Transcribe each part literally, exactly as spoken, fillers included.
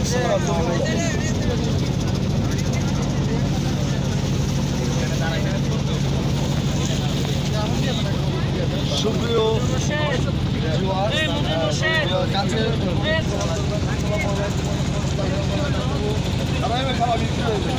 সুপ্রিয় কাছে খাওয়া বিক্রি হয়েছে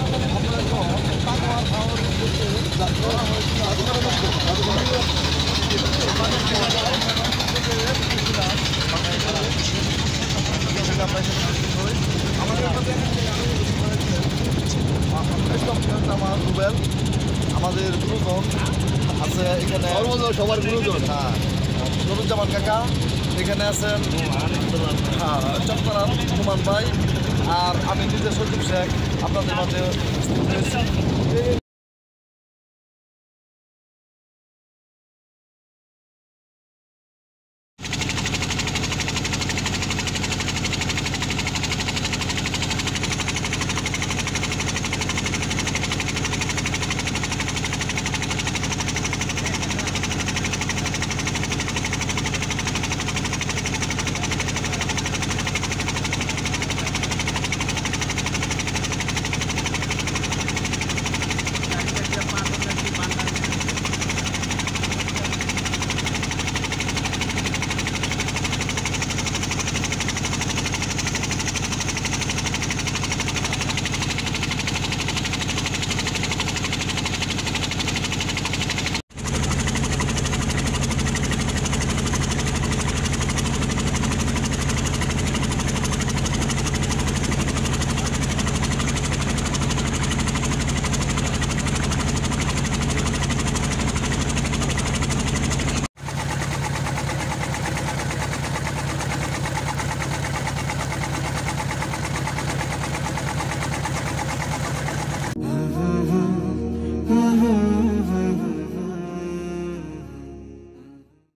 আমার রুবেল আমাদের গুরুজন আছে এখানে সবার গুরুজন হ্যাঁ নুরুজ্জামান কাকা এখানে আছেন হ্যাঁ চট্টগ্রাম হুমান ভাই আর আমি নিজে সজীব শেখ আপনাদের মাঝে